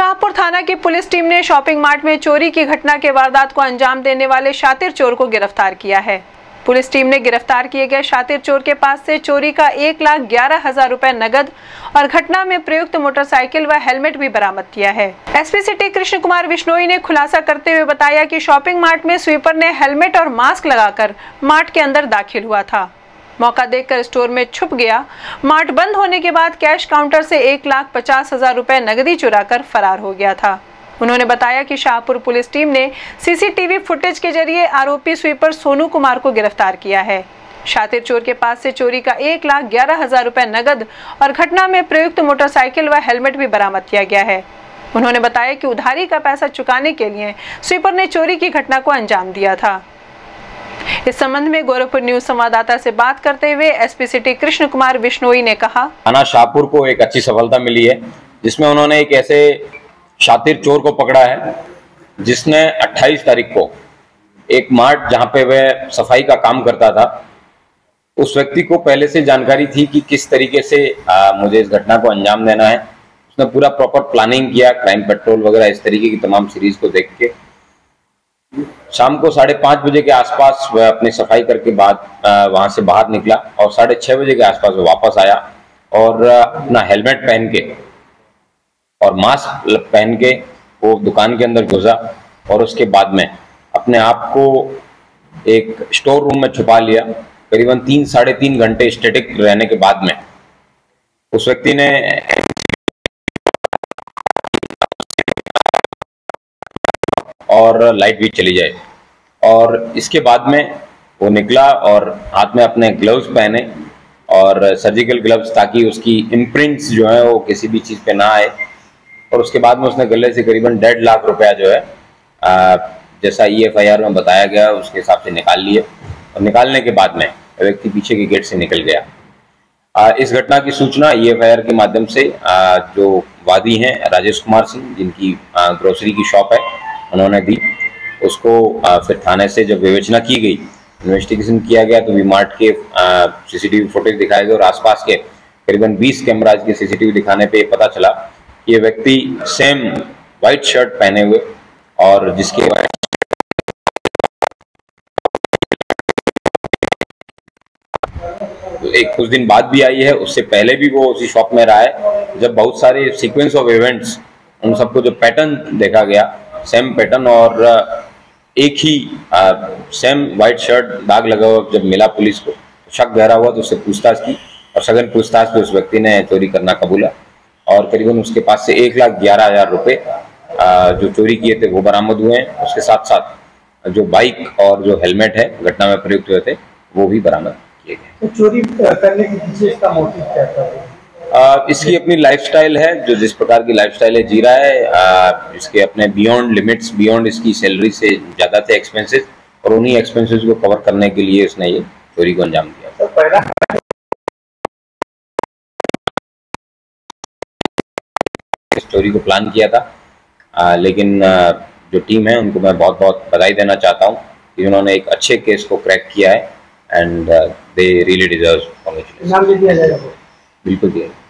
शाहपुर थाना की police team ने शॉपिंग मार्ट में चोरी की घटना के वारदात को अंजाम देने वाले शातिर चोर को गिरफ्तार किया है। पुलिस टीम ने गिरफ्तार किए गए शातिर चोर के पास से चोरी का 1,11,000 रुपए नगद और घटना में प्रयुक्त मोटरसाइकिल व हेलमेट भी बरामद किया है। एसपी सिटी कृष्ण कुमार बिश्नोई ने खुलासा करते हुए बताया कि शॉपिंग मार्ट में स्वीपर ने हेलमेट और मास्क लगाकर मार्ट के अंदर दाखिल हुआ था। मौका देखकर स्टोर में छुप गया। मार्ट बंद होने के बाद कैश काउंटर से 1,50,000 रुपए नगदी चुराकर फरार हो गया था। उन्होंने बताया कि शाहपुर पुलिस टीम ने सीसीटीवी फुटेज के जरिए आरोपी स्वीपर सोनू कुमार को गिरफ्तार किया है। शातिर चोर के पास से चोरी का 1,11,000 रुपए नगद और घटना में प्रयुक्त मोटरसाइकिल व हेलमेट भी बरामद किया गया है। उन्होंने बताया कि उधारी का पैसा चुकाने के लिए स्वीपर ने चोरी की घटना को अंजाम दिया था। इस संबंध में गोरखपुर न्यूज संवाददाता से बात करते हुए एसपी सिटी कृष्ण कुमार बिश्नोई ने कहा, थाना शाहपुर को एक अच्छी सफलता मिली है जिसमें उन्होंने एक ऐसे शातिर चोर को पकड़ा है जिसने 28 तारीख को एक मार्ट जहां पे वह सफाई का काम करता था, उस व्यक्ति को पहले से जानकारी थी कि किस तरीके से मुझे इस घटना को अंजाम देना है। उसने पूरा प्रॉपर प्लानिंग किया, क्राइम पेट्रोल वगैरह इस तरीके की तमाम सीरीज को देख के शाम को 5:30 बजे के आसपास वह अपनी सफाई करके बाद वहां से बाहर निकला और 6:30 बजे के आसपास वो वापस आया और अपना हेलमेट पहन के और मास्क पहन के वो दुकान के अंदर घुसा और उसके बाद में अपने आप को एक स्टोर रूम में छुपा लिया। करीबन 3-3.5 घंटे स्टैटिक रहने के बाद में उस व्यक्ति ने और लाइट भी चली जाए और इसके बाद में वो निकला और हाथ में अपने ग्लव्स पहने और सर्जिकल ग्लव्स ताकि उसकी इम्प्रिंट्स जो है वो किसी भी चीज़ पे ना आए। और उसके बाद में उसने गले से करीबन 1.5 लाख रुपया जो है जैसा EFIR में बताया गया उसके हिसाब से निकाल लिए और निकालने के बाद में व्यक्ति पीछे के गेट से निकल गया। इस घटना की सूचना EFIR के माध्यम से जो वादी हैं राजेश कुमार सिंह, जिनकी ग्रोसरी की शॉप है, उन्होंने दी। उसको फिर थाने से जब विवेचना की गई, इन्वेस्टिगेशन किया गया तो वी-मार्ट के CCTV फुटेज दिखाए गए और आसपास के करीबन 20 कैमराज के CCTV दिखाने पे पता चला कि ये व्यक्ति सेम वाइट शर्ट पहने हुए और जिसके एक कुछ दिन बाद भी आई है, उससे पहले भी वो उसी शॉप में रहा है। जब बहुत सारे सीक्वेंस ऑफ इवेंट्स, उन सबको जो पैटर्न देखा गया, सेम पैटर्न और एक ही सेम वाइट शर्ट दाग लगा हुआ जब मिला पुलिस को, शक गहरा हुआ तो उससे पूछताछ की और सघन पूछताछ पे उस व्यक्ति ने चोरी करना कबूला और करीबन उसके पास से 1,11,000 रुपए जो चोरी किए थे वो बरामद हुए हैं। उसके साथ साथ जो बाइक और जो हेलमेट है घटना में प्रयुक्त हुए थे वो भी बरामद किए गए। तो चोरी करने के पीछे इसका मोटिव क्या था? इसकी अपनी लाइफस्टाइल है, जो जिस प्रकार की लाइफस्टाइल है जी रहा है। इसके अपने बियॉन्ड लिमिट्स, बियॉन्ड इसकी सैलरी से ज़्यादा थे एक्सपेंसेस और उन्हीं एक्सपेंसेस को कवर करने के लिए उसने ये चोरी को अंजाम दिया। तो पहला इस चोरी को प्लान किया था, लेकिन जो टीम है उनको मैं बहुत बहुत बधाई देना चाहता हूँ कि उन्होंने एक अच्छे केस को क्रैक किया है and they really deserve congratulation. नाम भी दिया जाएगा? बिल्कुल दिया।